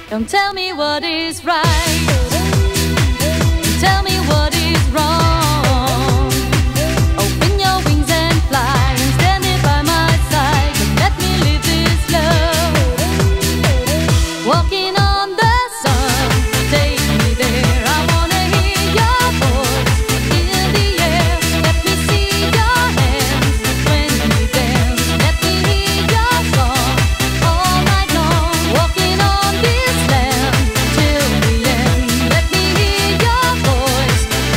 Don't tell me what is right. Tell me what is wrong. Open your wings and fly, and stand here by my side, and let me live this love. Walking on the sun, take me there. I wanna hear your voice in the air. Let me see your hands when you dance. Let me hear your song all night long. Walking on this land till the end. Let me hear your voice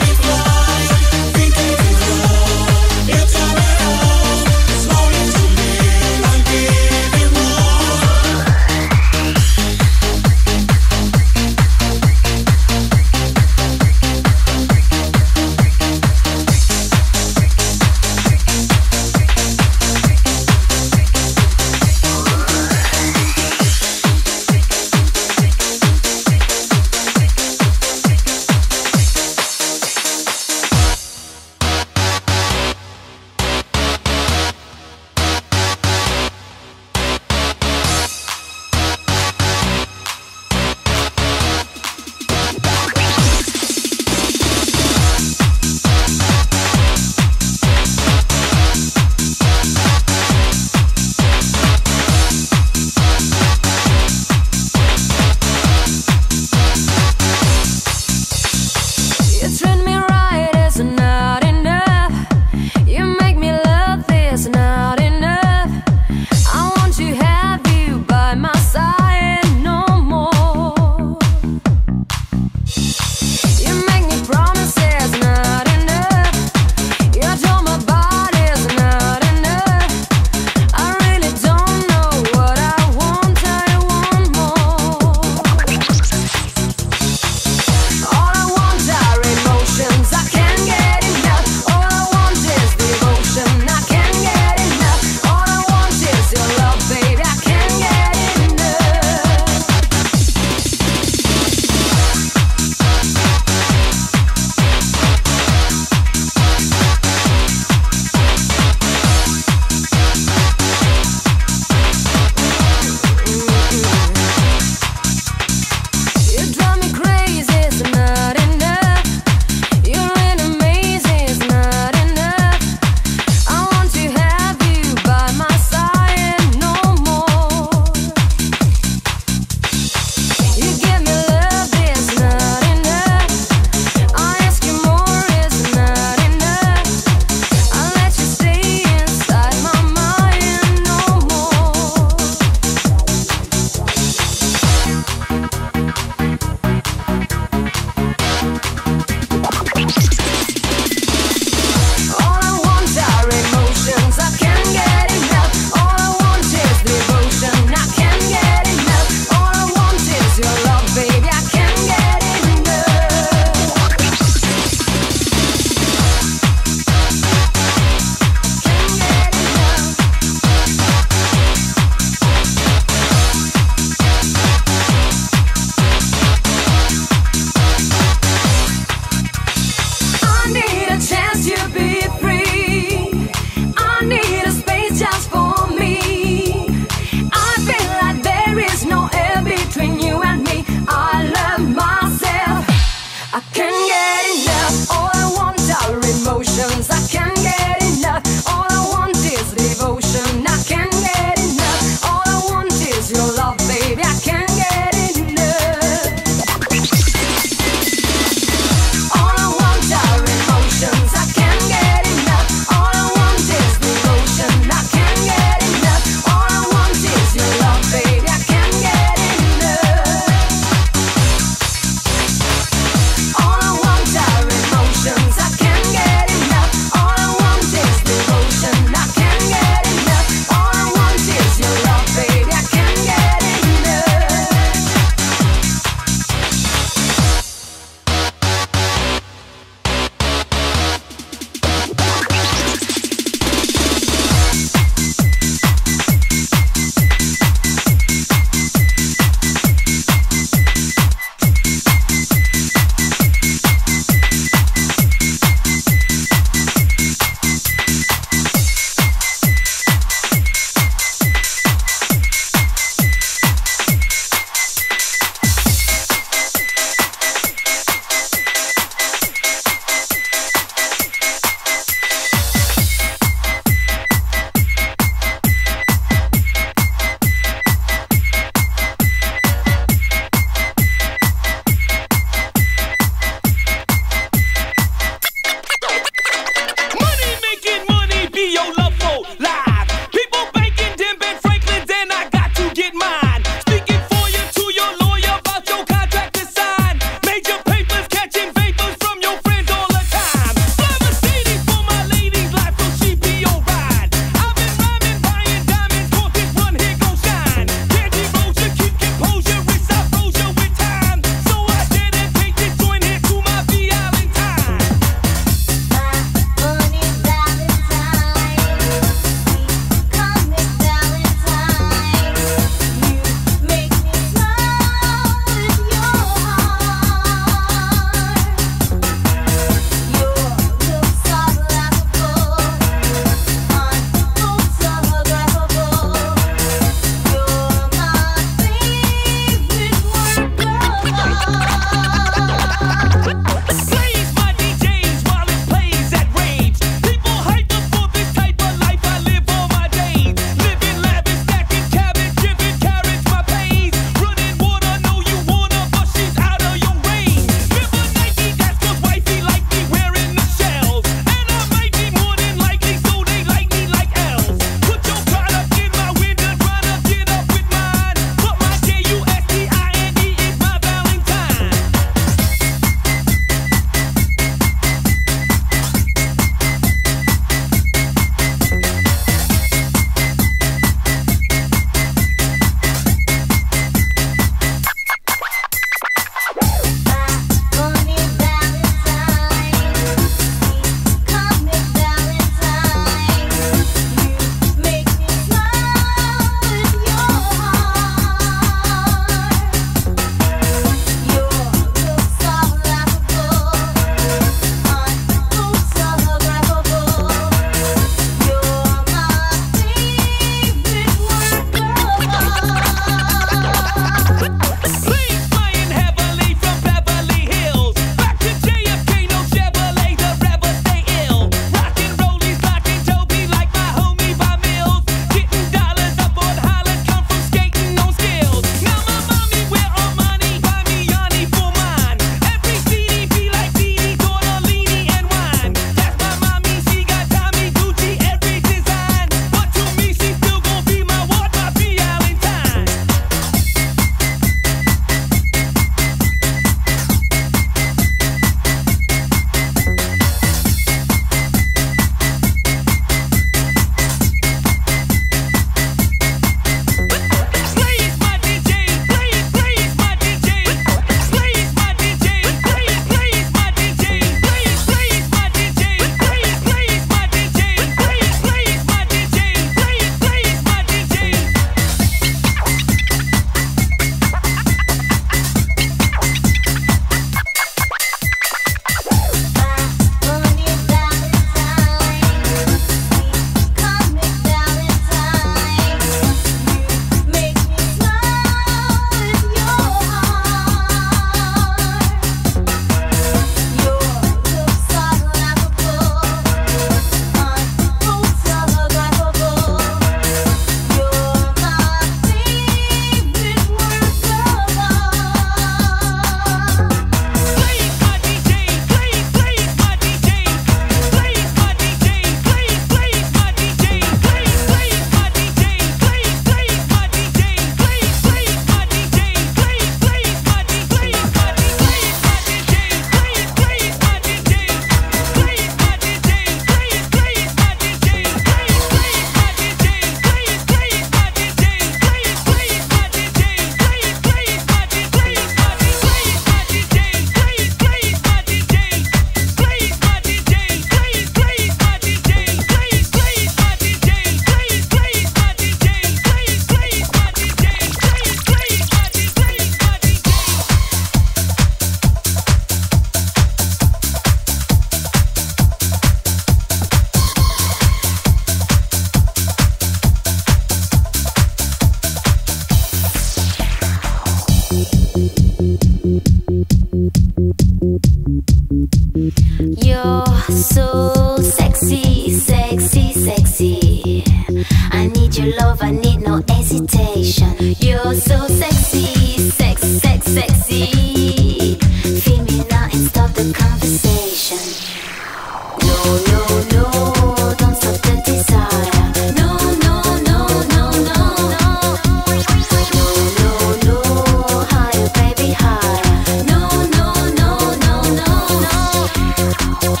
You're so sexy, sexy, sexy. I need your love, I need no hesitation. You're so sexy, sex, sex, sexy. Feel me now and stop the conversation. No, no, no, don't stop the desire. No, no, no, no, no, no. No, no, no, higher, baby, higher. No, no, no, no, no, no.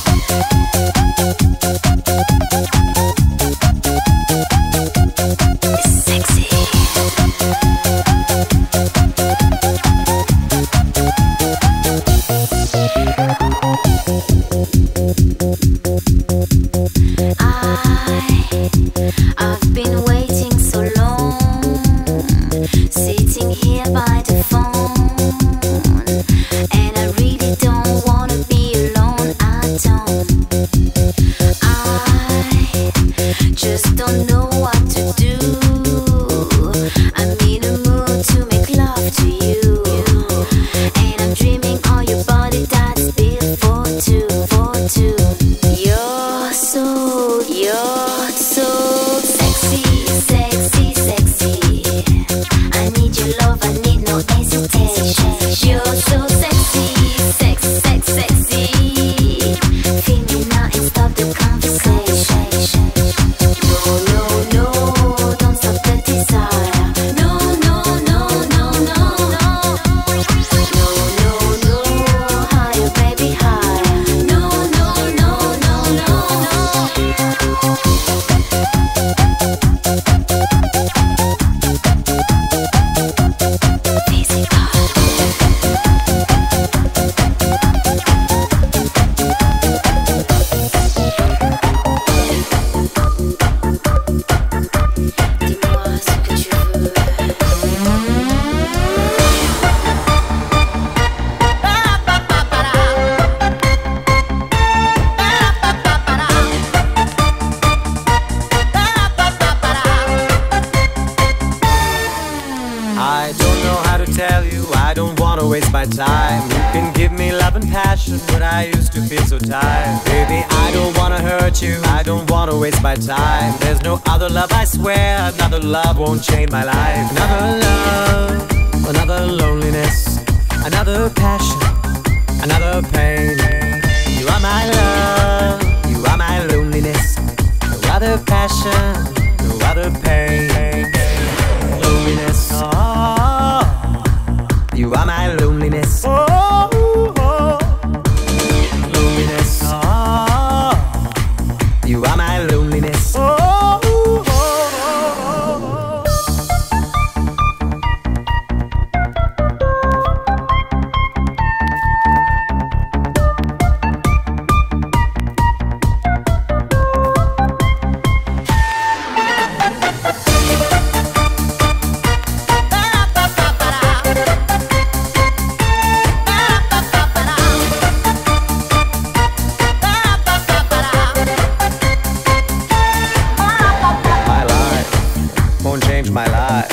It's sexy. I've been waiting so long, sitting here by the phone, and I really don't wanna be alone. I just don't know what to do. I'm in a mood to make love to you, and I'm dreaming on your body that's built for two, for two. You're so sexy, sexy, sexy. I need your love, I need no hesitation. You're so sexy, sex, sex, sexy. Feel me now and stop the conversation. No, no, no, don't stop the desire. No, no, no, no, no, no. No, no, no, higher, baby, higher. No, no, no, no, no, no. Dis-moi ce que tu veux. I don't know how to tell you, I don't wanna waste my time. You can give me love and passion, but I used to feel so tired. Baby, I don't wanna hurt you, I don't wanna waste my time. There's no other love, I swear, another love won't change my life. Another love, another loneliness, another passion, another pain. You are my love, you are my loneliness. No other passion, no other pain. Loneliness, oh, you are my loneliness. Oh, oh. Loneliness, oh, you are my loneliness. Oh, oh, oh. My life won't change my life.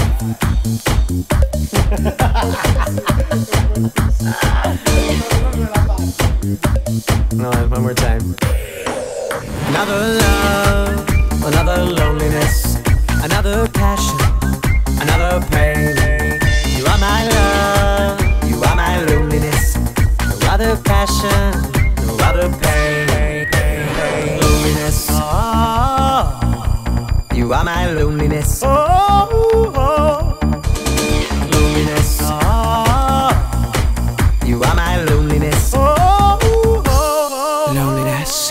No, one more time. Another love, another loneliness, another passion, another pain. You are my love, you are my loneliness. No other passion, no other pain. Loneliness, oh, you are my loneliness. Oh, oh. Loneliness, oh, you are my loneliness. Oh, oh. Loneliness.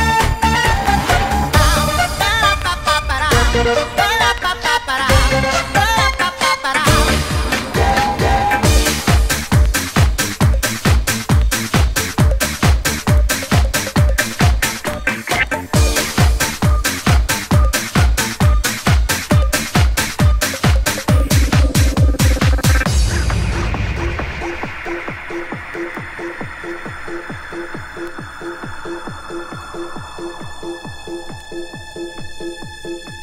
Loneliness.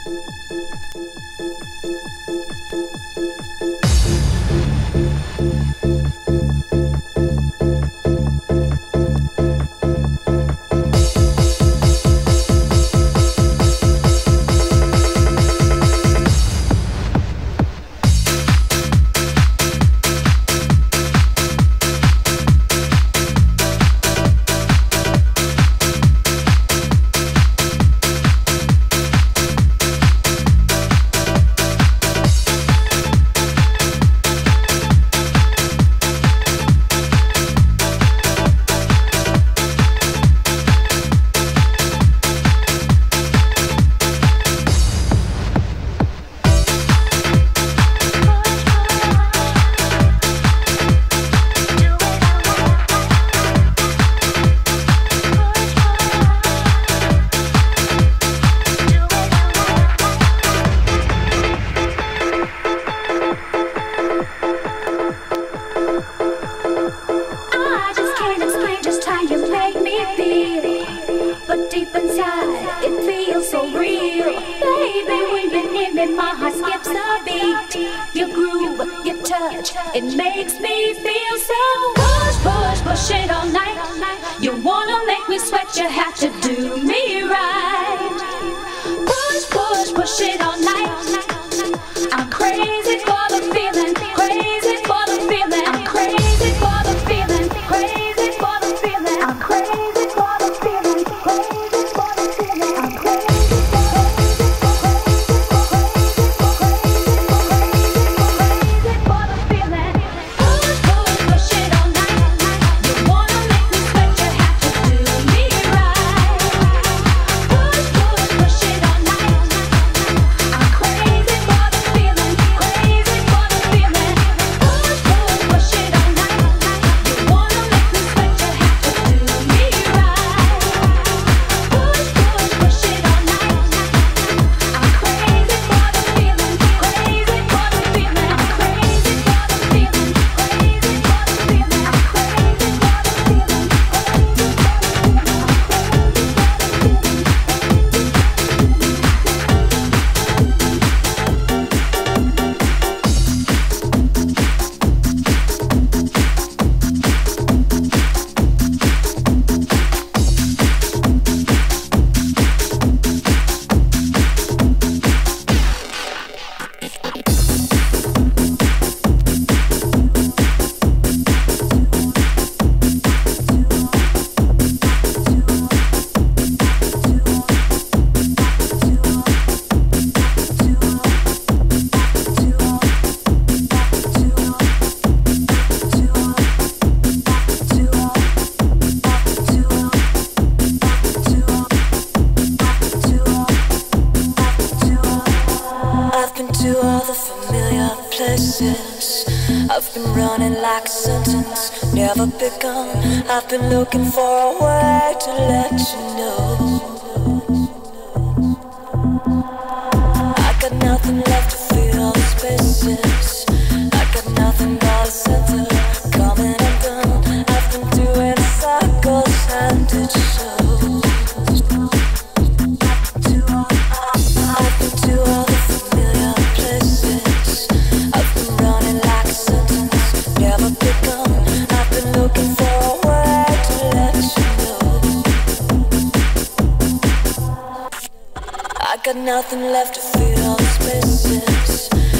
It makes me feel so push, push, push it all night. You wanna make me sweat, you have to do me right. Push, push, push it all night. I'm crazy for the feeling, crazy for the feeling. I'm crazy for the feeling, crazy for the feeling. I'm crazy for the feeling, crazy for the feeling. I'm crazy. I've been running like a sentence, never begun. I've been looking for a way to let you know I got nothing left to fill the spaces. I got nothing but a center, coming and gone. I've been doing circles and it shows. I've been to all the familiar places. I've been running like a sentence, never begun. I've been looking for a way to let you know I got nothing left to fill the spaces.